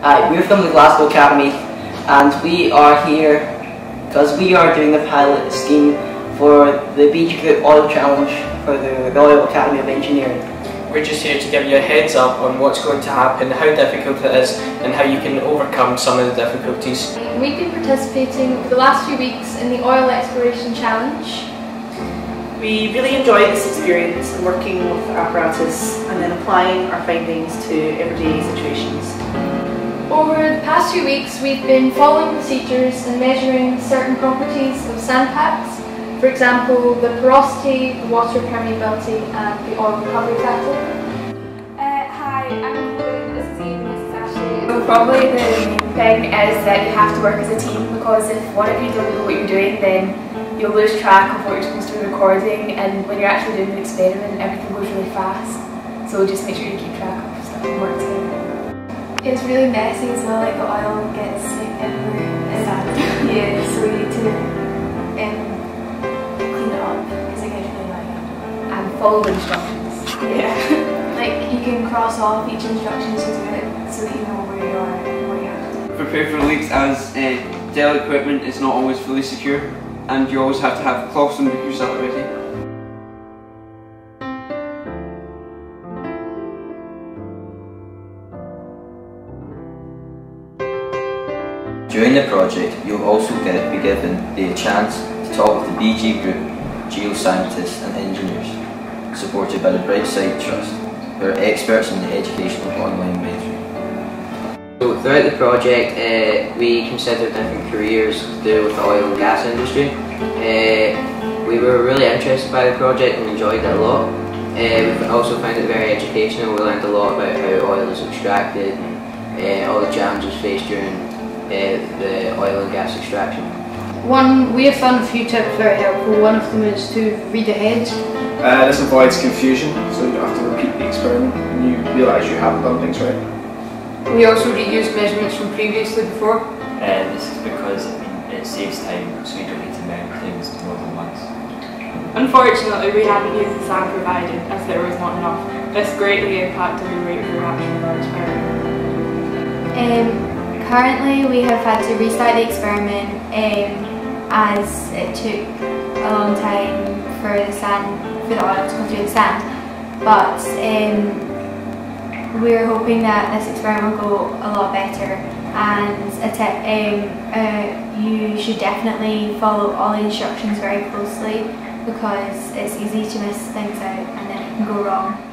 Hi, we're from the Glasgow Academy and we are here because we are doing the pilot scheme for the BG Group Oil Challenge for the Royal Academy of Engineering. We're just here to give you a heads up on what's going to happen, how difficult it is and how you can overcome some of the difficulties. We've been participating for the last few weeks in the Oil Exploration Challenge. We really enjoyed this experience and working with the apparatus and then applying our findings to everyday situations. Over the past few weeks we've been following procedures and measuring certain properties of sand packs, for example the porosity, the water permeability and the oil recovery factor. Hi, I'm Chloe, this is Eve and this is Ashley. So probably the main thing is that you have to work as a team, because if one of you don't know what you're doing then you'll lose track of what you're supposed to be recording, and when you're actually doing the experiment everything goes really fast, so just make sure you keep track of stuff and work together. It's really messy as well, like the oil gets like everywhere. Yeah, so we need to clean it up because it gets really messy. And follow the instructions. Yeah. Like you can cross off each instruction so that you know where you are and what you have to do. Prepare for leaks, as Dell equipment is not always fully secure and you always have to have cloths and book yourself ready. During the project, you'll also be given the chance to talk with the BG Group, geoscientists and engineers, supported by the Brightside Trust, who are experts in the educational online mentoring. So throughout the project, we considered different careers to do with the oil and gas industry. We were really interested by the project and enjoyed it a lot. We also found it very educational. We learned a lot about how oil is extracted and all the challenges faced during the oil and gas extraction. We have found a few tips very helpful. One of them is to read ahead. This avoids confusion, so you don't have to repeat the experiment and you realise you have done things right. We also reuse measurements from previously before. This is because it saves time, so you don't need to measure things more than once. Unfortunately, we haven't used the sand provided as there was not enough. This greatly impacted the rate of reaction of our experiment. Currently we have had to restart the experiment as it took a long time for the oil to come through the sand, but we're hoping that this experiment will go a lot better, and you should definitely follow all the instructions very closely because it's easy to miss things out and then it can go wrong.